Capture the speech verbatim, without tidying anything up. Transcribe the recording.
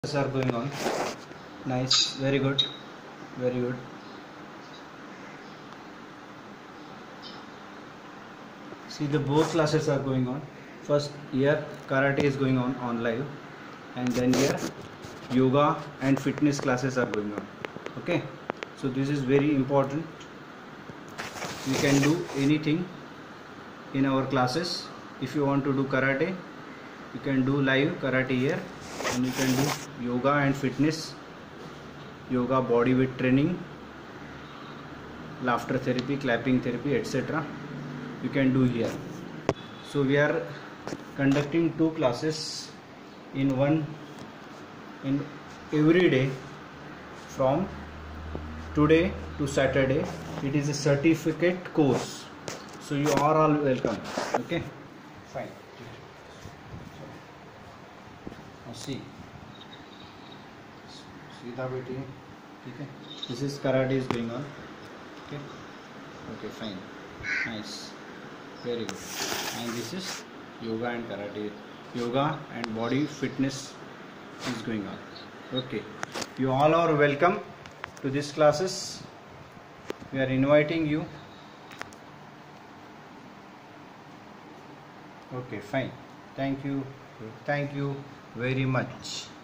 are going on. Nice, very good, very good. See, the both classes are going on. First here karate is going on on live, and then here yoga and fitness classes are going on. Okay, so this is very important. You can do anything in our classes. If you want to do karate, you can do live karate here, and you can do yoga and fitness, yoga body weight training, laughter therapy, clapping therapy, etc. you can do here. So we are conducting two classes in one in every day from today to Saturday. It is a certificate course, so you are all welcome. Okay, fine. Now see, सीधा बैठिए, ठीक है. This is karate is going on. Okay, okay, fine, nice, very good. And this is yoga and karate, yoga and body fitness is going on. Okay, you all are welcome to these classes. We are inviting you. Okay, fine. Thank you. Thank you very much.